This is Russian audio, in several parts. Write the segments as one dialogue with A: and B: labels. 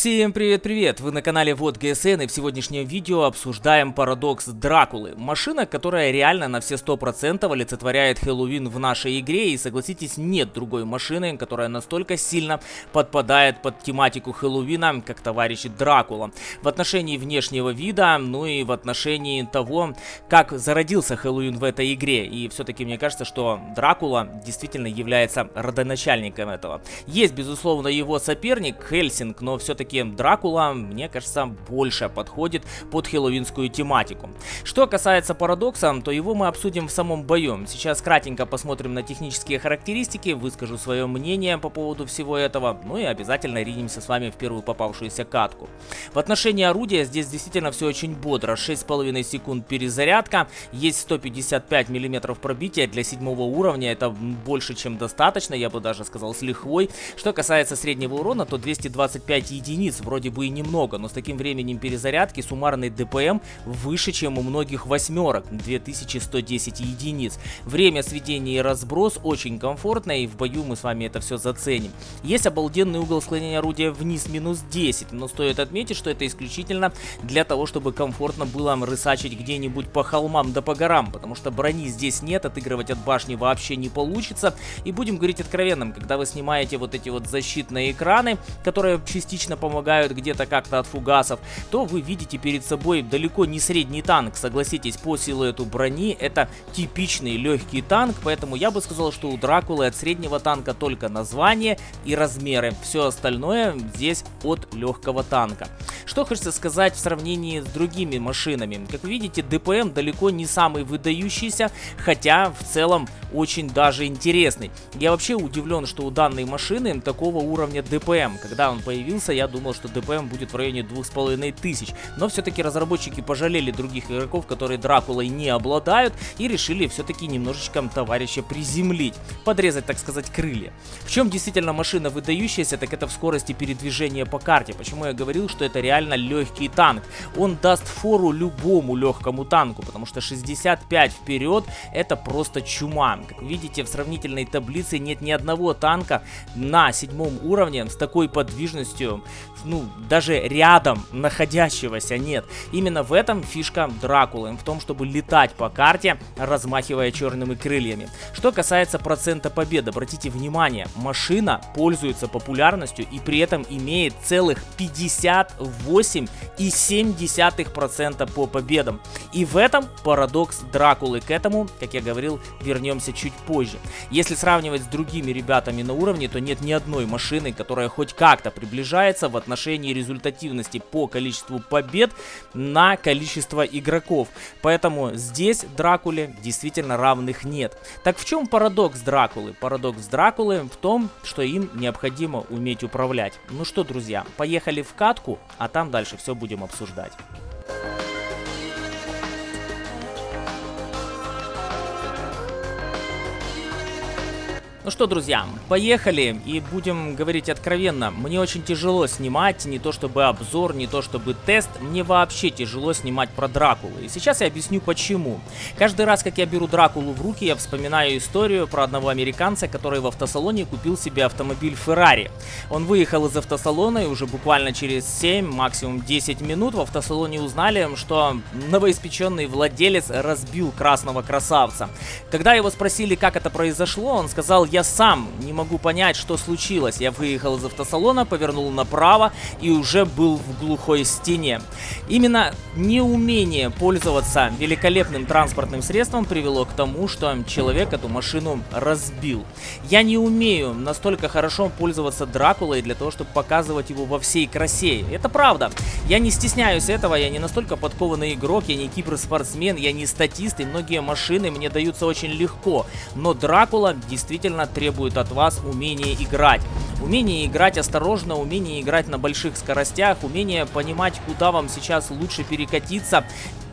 A: Всем привет-привет! Вы на канале Вот ГСН, и в сегодняшнем видео обсуждаем парадокс Дракулы. Машина, которая реально на все 100% олицетворяет Хэллоуин в нашей игре, и согласитесь, нет другой машины, которая настолько сильно подпадает под тематику Хэллоуина, как товарищ Дракула. В отношении внешнего вида, ну и в отношении того, как зародился Хэллоуин в этой игре. И все-таки мне кажется, что Дракула действительно является родоначальником этого. Есть, безусловно, его соперник Хельсинг, но все-таки Дракула, мне кажется, больше подходит под хэллоуинскую тематику. Что касается парадокса, то его мы обсудим в самом бою. Сейчас кратенько посмотрим на технические характеристики, выскажу свое мнение по поводу всего этого, ну и обязательно ринемся с вами в первую попавшуюся катку. В отношении орудия здесь действительно все очень бодро. 6,5 секунд перезарядка, есть 155 мм пробития для 7 уровня, это больше чем достаточно, я бы даже сказал с лихвой. Что касается среднего урона, то 225 единиц, вроде бы и немного, но с таким временем перезарядки суммарный ДПМ выше, чем у многих восьмерок, 2110 единиц. Время сведения и разброс очень комфортное, и в бою мы с вами это все заценим. Есть обалденный угол склонения орудия вниз минус 10, но стоит отметить, что это исключительно для того, чтобы комфортно было рысачить где-нибудь по холмам да по горам, потому что брони здесь нет, отыгрывать от башни вообще не получится. И будем говорить откровенно, когда вы снимаете вот эти вот защитные экраны, которые частично помогают где-то как-то от фугасов, то вы видите перед собой далеко не средний танк. Согласитесь, по силуэту брони это типичный легкий танк, поэтому я бы сказал, что у Дракулы от среднего танка только название и размеры. Все остальное здесь от легкого танка. Что хочется сказать в сравнении с другими машинами. Как вы видите, ДПМ далеко не самый выдающийся, хотя в целом очень даже интересный. Я вообще удивлен, что у данной машины такого уровня ДПМ. Когда он появился, я думал, что ДПМ будет в районе 2500, но все-таки разработчики пожалели других игроков, которые Дракулой не обладают, и решили все-таки немножечко товарища приземлить, подрезать, так сказать, крылья. В чем действительно машина выдающаяся, так это в скорости передвижения по карте. Почему я говорил, что это реально легкий танк? Он даст фору любому легкому танку, потому что 65 вперед это просто чума. Как видите, в сравнительной таблице нет ни одного танка на 7 уровне с такой подвижностью, ну, даже рядом находящегося нет. Именно в этом фишка Дракулы, в том, чтобы летать по карте, размахивая черными крыльями. Что касается процента побед, обратите внимание, машина пользуется популярностью и при этом имеет целых 58,7% по победам. И в этом парадокс Дракулы. К этому, как я говорил, вернемся чуть позже. Если сравнивать с другими ребятами на уровне, то нет ни одной машины, которая хоть как-то приближается в отношении результативности по количеству побед на количество игроков. Поэтому здесь Дракуле действительно равных нет. Так в чем парадокс Дракулы? Парадокс Дракулы в том, что им необходимо уметь управлять. Ну что, друзья, поехали в катку, а там дальше все будем обсуждать. Ну что, друзья, поехали и будем говорить откровенно. Мне очень тяжело снимать не то чтобы обзор, не то чтобы тест. Мне вообще тяжело снимать про Дракулу. И сейчас я объясню почему. Каждый раз, как я беру Дракулу в руки, я вспоминаю историю про одного американца, который в автосалоне купил себе автомобиль Ferrari. Он выехал из автосалона и уже буквально через 7, максимум 10 минут в автосалоне узнали, что новоиспеченный владелец разбил красного красавца. Когда его спросили, как это произошло, он сказал: я сам не могу понять, что случилось. Я выехал из автосалона, повернул направо и уже был в глухой стене. Именно неумение пользоваться великолепным транспортным средством привело к тому, что человек эту машину разбил. Я не умею настолько хорошо пользоваться Дракулой для того, чтобы показывать его во всей красе. Это правда. Я не стесняюсь этого, я не настолько подкованный игрок, я не киберспортсмен, я не статист, и многие машины мне даются очень легко. Но Дракула действительно требует от вас умения играть. Умение играть осторожно, умение играть на больших скоростях, умение понимать, куда вам сейчас лучше перекатиться.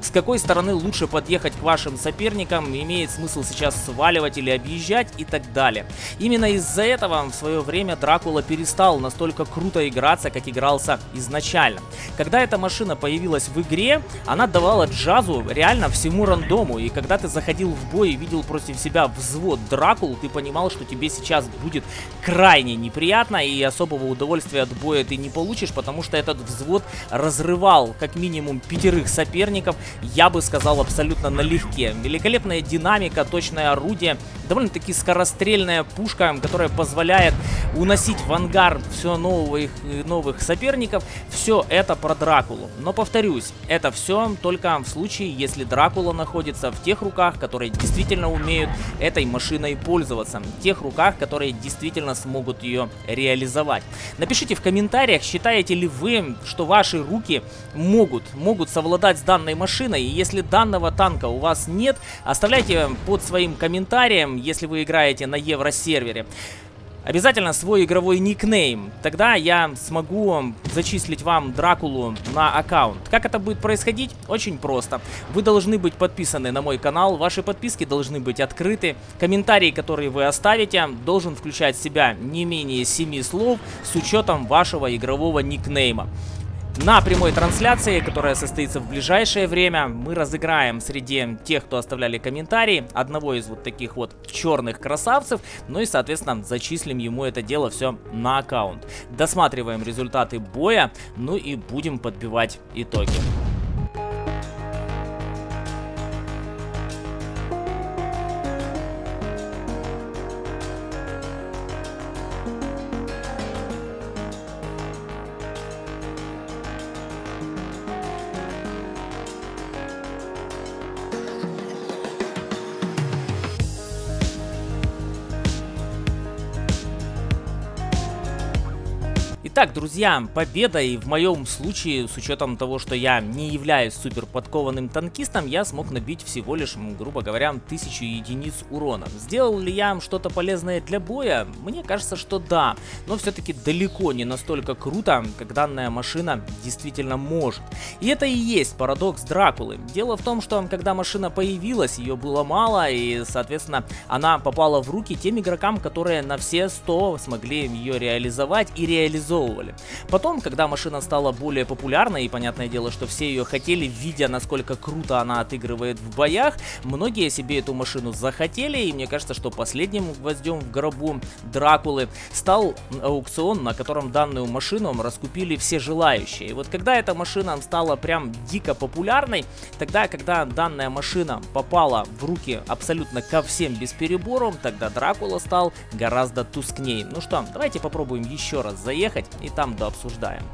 A: с какой стороны лучше подъехать к вашим соперникам, имеет смысл сейчас сваливать или объезжать и так далее. Именно из-за этого в свое время Дракула перестал настолько круто играться, как игрался изначально. Когда эта машина появилась в игре, она давала джазу реально всему рандому, и когда ты заходил в бой и видел против себя взвод Дракул, ты понимал, что тебе сейчас будет крайне неприятно, и особого удовольствия от боя ты не получишь, потому что этот взвод разрывал как минимум 5 соперников, я бы сказал, абсолютно налегке. Великолепная динамика, точное орудие, довольно-таки скорострельная пушка, которая позволяет уносить в ангар все новых соперников. Все это про Дракулу. Но повторюсь, это все только в случае, если Дракула находится в тех руках, которые действительно умеют этой машиной пользоваться, в тех руках, которые действительно смогут ее реализовать. Напишите в комментариях, считаете ли вы, что ваши руки могут совладать с данной машиной, и если данного танка у вас нет, оставляйте под своим комментарием, если вы играете на евросервере, обязательно свой игровой никнейм. Тогда я смогу зачислить вам Дракулу на аккаунт. Как это будет происходить? Очень просто. Вы должны быть подписаны на мой канал, ваши подписки должны быть открыты. Комментарий, который вы оставите, должен включать в себя не менее 7 слов с учетом вашего игрового никнейма. На прямой трансляции, которая состоится в ближайшее время, мы разыграем среди тех, кто оставляли комментарии, одного из вот таких вот черных красавцев, ну и, соответственно, зачислим ему это дело все на аккаунт. Досматриваем результаты боя, ну и будем подбивать итоги. Итак, друзья, победа, и в моем случае, с учетом того, что я не являюсь супер подкованным танкистом, я смог набить всего лишь, грубо говоря, 1000 единиц урона. Сделал ли я что-то полезное для боя? Мне кажется, что да, но все-таки далеко не настолько круто, как данная машина действительно может. И это и есть парадокс Дракулы. Дело в том, что когда машина появилась, ее было мало, и, соответственно, она попала в руки тем игрокам, которые на все 100 смогли ее реализовать и реализовывать. Потом, когда машина стала более популярной, и понятное дело, что все ее хотели, видя, насколько круто она отыгрывает в боях, многие себе эту машину захотели, и мне кажется, что последним гвоздем в гробу Дракулы стал аукцион, на котором данную машину раскупили все желающие. И вот когда эта машина стала прям дико популярной, тогда, когда данная машина попала в руки абсолютно ко всем без перебору, тогда Дракула стал гораздо тускнее. Ну что, давайте попробуем еще раз заехать и там дообсуждаем.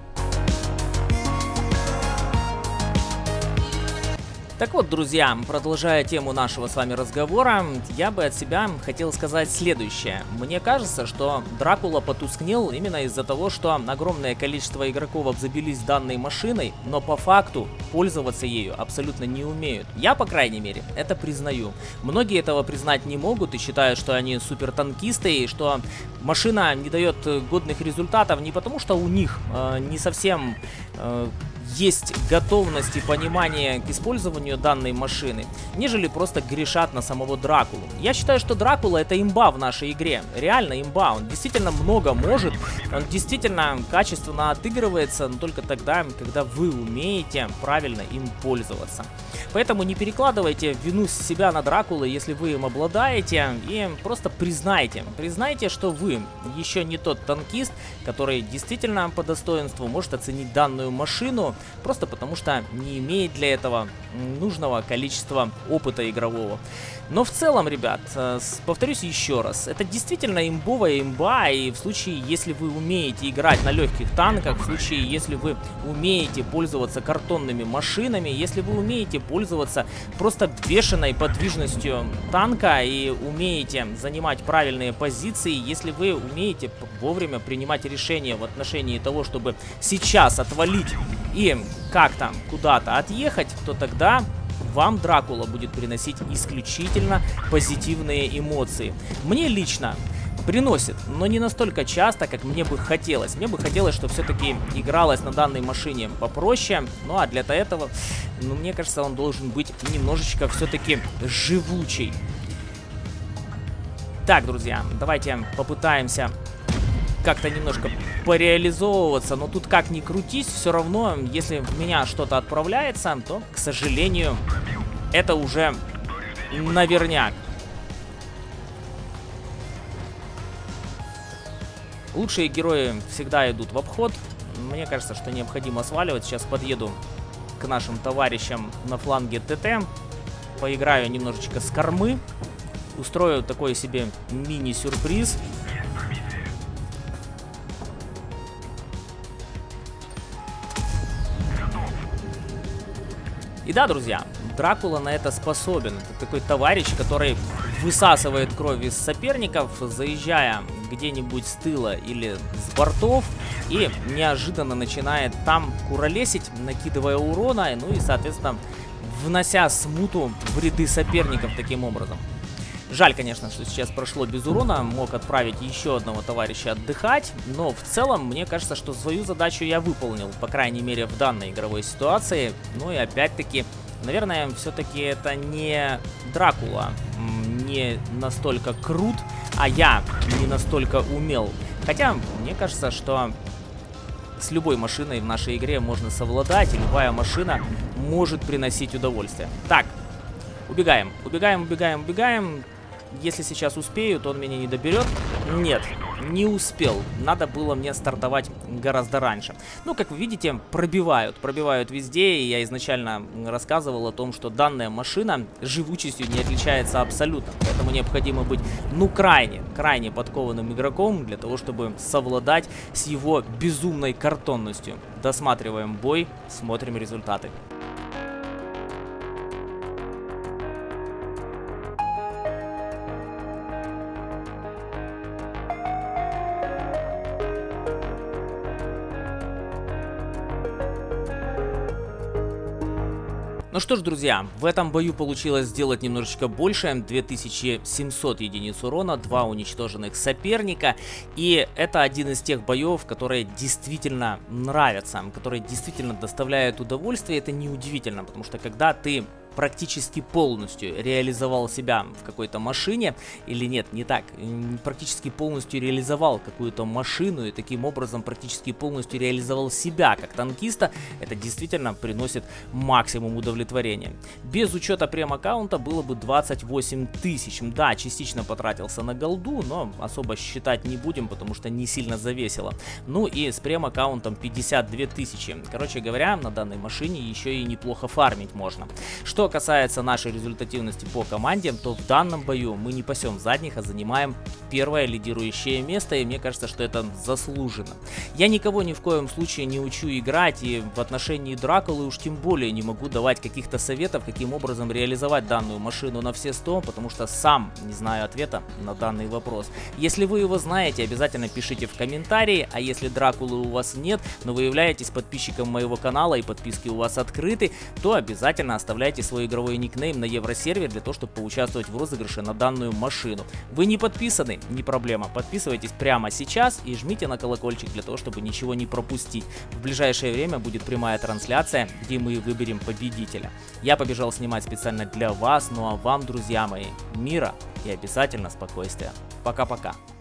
A: Так вот, друзья, продолжая тему нашего с вами разговора, я бы от себя хотел сказать следующее. Мне кажется, что Дракула потускнел именно из-за того, что огромное количество игроков обзавелись данной машиной, но по факту пользоваться ею абсолютно не умеют. Я, по крайней мере, это признаю. Многие этого признать не могут и считают, что они супер танкисты, и что машина не дает годных результатов не потому, что у них не совсем есть готовность и понимание к использованию данной машины, нежели просто грешат на самого Дракулу. Я считаю, что Дракула — это имба в нашей игре. Реально имба. Он действительно много может, он действительно качественно отыгрывается, но только тогда, когда вы умеете правильно им пользоваться. Поэтому не перекладывайте вину с себя на Дракулу, если вы им обладаете, и просто признайте, что вы еще не тот танкист, который действительно по достоинству может оценить данную машину, просто потому что не имеет для этого нужного количества опыта игрового. Но в целом, ребят, повторюсь еще раз, это действительно имбовая имба, и в случае, если вы умеете играть на легких танках, в случае, если вы умеете пользоваться картонными машинами, если вы умеете пользоваться просто бешеной подвижностью танка и умеете занимать правильные позиции, если вы умеете вовремя принимать решения в отношении того, чтобы сейчас отвалить и как-то куда-то отъехать, то тогда вам Дракула будет приносить исключительно позитивные эмоции. Мне лично приносит, но не настолько часто, как мне бы хотелось. Мне бы хотелось, чтобы все-таки игралось на данной машине попроще. Ну а для этого, ну, мне кажется, он должен быть немножечко все-таки живучий. Так, друзья, давайте попытаемся как-то немножко пореализовываться. Но тут как ни крутись, все равно, если в меня что-то отправляется, то, к сожалению, это уже наверняк. Лучшие герои всегда идут в обход. Мне кажется, что необходимо сваливать. Сейчас подъеду к нашим товарищам на фланге ТТ. Поиграю немножечко с кормы. Устрою такой себе мини-сюрприз. И да, друзья, Дракула на это способен. Это такой товарищ, который высасывает кровь из соперников, заезжая где-нибудь с тыла или с бортов, и неожиданно начинает там куролесить, накидывая урона, ну и, соответственно, внося смуту в ряды соперников таким образом. Жаль, конечно, что сейчас прошло без урона, мог отправить еще одного товарища отдыхать, но в целом мне кажется, что свою задачу я выполнил, по крайней мере в данной игровой ситуации. Ну и опять-таки, наверное, все-таки это не Дракула не настолько крут, а я не настолько умел. Хотя, мне кажется, что с любой машиной в нашей игре можно совладать, и любая машина может приносить удовольствие. Так, убегаем, убегаем, убегаем, убегаем. Если сейчас успею, то он меня не доберет. Нет, не успел. Надо было мне стартовать гораздо раньше. Ну, как вы видите, пробивают везде. И я изначально рассказывал о том, что данная машина живучестью не отличается абсолютно. Поэтому необходимо быть, ну, крайне подкованным игроком для того, чтобы совладать с его безумной картонностью. Досматриваем бой, смотрим результаты. Ну что ж, друзья, в этом бою получилось сделать немножечко больше. 2700 единиц урона, 2 уничтоженных соперника. И это один из тех боев, которые действительно нравятся, которые действительно доставляют удовольствие. Это неудивительно, потому что когда ты практически полностью реализовал себя в какой-то машине, или нет, не так, практически полностью реализовал какую-то машину и таким образом практически полностью реализовал себя как танкиста, это действительно приносит максимум удовлетворения. Без учета прем-аккаунта было бы 28 тысяч. Да, частично потратился на голду, но особо считать не будем, потому что не сильно завесило. Ну и с прем-аккаунтом 52 тысячи. Короче говоря, на данной машине еще и неплохо фармить можно. Что касается нашей результативности по команде, то в данном бою мы не пасем задних, а занимаем первое лидирующее место, и мне кажется, что это заслуженно. Я никого ни в коем случае не учу играть, и в отношении Дракулы уж тем более не могу давать каких-то советов, каким образом реализовать данную машину на все 100, потому что сам не знаю ответа на данный вопрос. Если вы его знаете, обязательно пишите в комментарии, а если Дракулы у вас нет, но вы являетесь подписчиком моего канала и подписки у вас открыты, то обязательно оставляйте свой игровой никнейм на Евросервере для того, чтобы поучаствовать в розыгрыше на данную машину. Вы не подписаны? Не проблема. Подписывайтесь прямо сейчас и жмите на колокольчик для того, чтобы ничего не пропустить. В ближайшее время будет прямая трансляция, где мы выберем победителя. Я побежал снимать специально для вас, ну а вам, друзья мои, мира и обязательно спокойствия. Пока-пока.